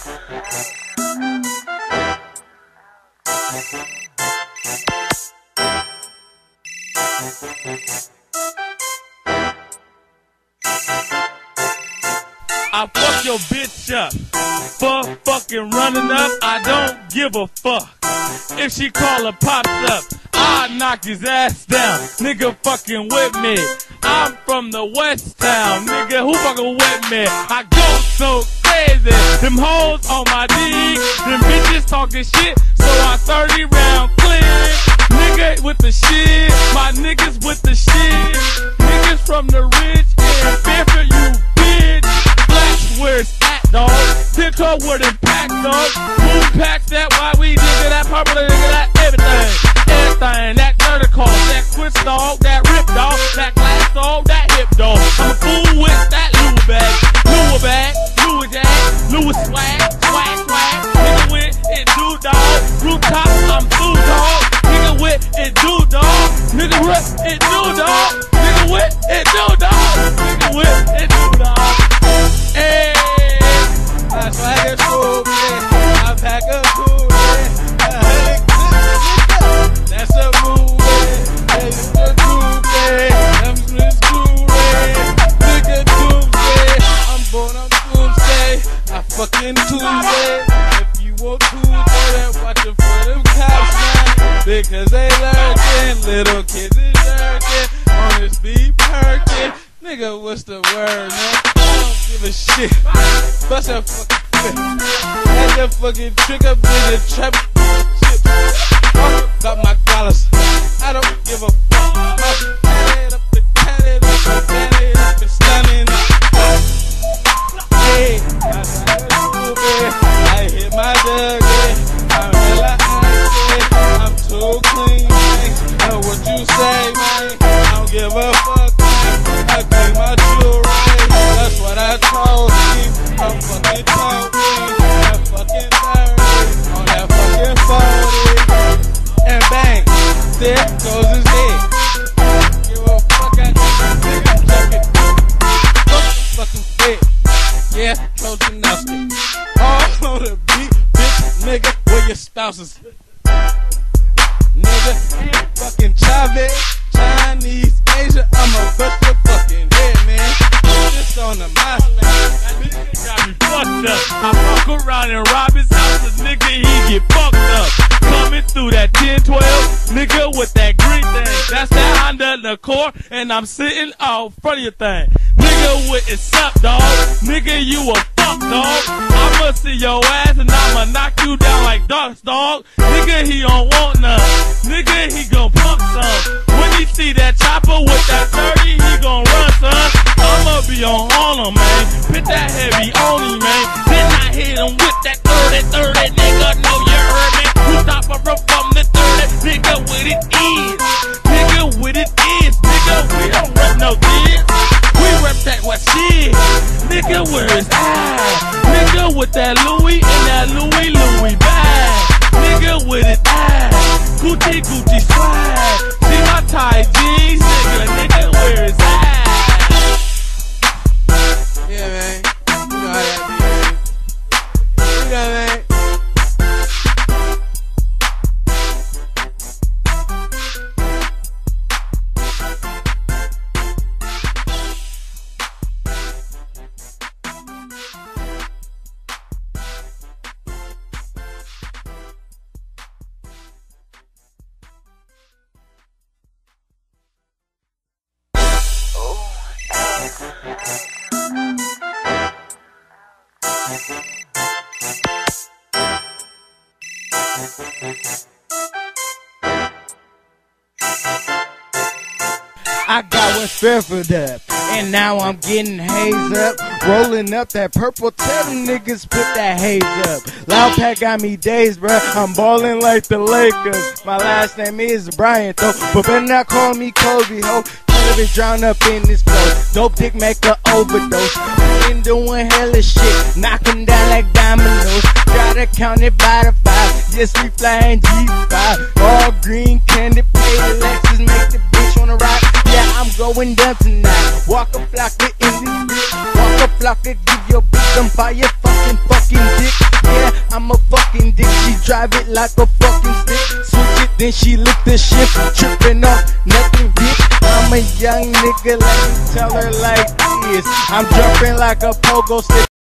I fuck your bitch up for fucking running up. I don't give a fuck if she call her pops up. I knock his ass down, nigga fucking with me. I'm from the West Town, nigga, who fucking with me? I go so crazy, them hoes on my dick, them bitches talking shit, so I 30 round clear. Nigga with the shit, my niggas with the shit, niggas from the rich and Fairfield, you bitch. Blacks where it's at, dog. Pinto where them packs, dog. Moon packs, that why we nigga, that purple nigga, that everything. Everything, that dirty call, that quits dog, that rip dog, that glass dog, that hip dog. I'm a fool with that Louis bag, Louis bag, Louis jag, Louis swag, swag, swag. Nigga with it do dog, rooftop, I'm through dog. Nigga with it do dog, nigga with it do dog, nigga with it do dog, nigga with it do dog. Hey, that's why I get cool, man. I pack up cool, man. That's a move, man. Hey, it's a groove, man. I'm Smith Tuesday. Nigga Tuesday. I'm born on Tuesday. I fucking Tuesday. If you want Tuesday, then watch it for them cops, man. Because they lurking. Little kids is lurking. On this beat perking. Nigga, what's the word, man? I don't give a shit. Bust a fucking flip. Had the fucking trick up in the trap. Shit. Got my dollars. I don't give a fuck. Tat it up and tat it up and tat it up and stunning. Hey, I hit my dug. I'm hella icy. I'm too clean, man. Know what you say, man. I don't give a fuck. I clean my jewelry, that's what I told you. I'm fucking talking, that fucking 30, on that fucking 40. And bang, there goes his head. Give a fuck out nigga, check it. Fucking fit, yeah, Trojanowski. All on the beat, bitch, nigga, where your spouses? Nigga, ain't fucking Chavez. Chinese, Asia, I'ma bust your fucking head, man. This on the master. That nigga got me fucked up. I fuck around and rob his house, a nigga, he get fucked up. Coming through that 10-12, nigga with that green thing. That's that Honda Accord, and I'm sitting out front of your thing. Nigga with it's up, dog. Nigga, you a fuck, dog. I'ma see your ass and I'ma knock you down like ducks, dog. Nigga, he don't want none. Nigga, he gon' pump some. When he see that chopper with that 30, he gon' run, son. I'ma be on him, man. Put that heavy on him, man. Then I hit him with that 30, nigga. Know you heard me. You stop a roof from the 30, nigga. What it is, nigga. What it is, nigga. We don't rep no kids. We rep that what shit, nigga. Where is I? Nigga with that Louis and that Louis bag. Nigga with it Gucci swag. See my tight jeans, nigga, where is that? Yeah, man. You know how that be, man. You know, man. I got what's Fairfield up, and now I'm getting hazed up. Rolling up that purple, tell them niggas put that haze up. Loud Pack got me dazed, bruh. I'm ballin' like the Lakers. My last name is Bryant, though, but better not call me Kobe, ho. Tell it drown up in this flow. Dope dick make a overdose. Been doing hella shit, knocking down like dominoes. Gotta count it by the 5. Yes, we flying G5. All green candy, pay the Lexus, make the bitch wanna rock. Yeah, I'm going down tonight. Walk a flocker in this bitch. Walk a flocker, give your bitch some fire fucking dick. Yeah, I'm a fucking dick. She drive it like a fucking stick. Switch it, then she lick the shit. Tripping off nothing, bitch. I'm a young nigga, let me tell her like this. I'm jumping like a pogo stick.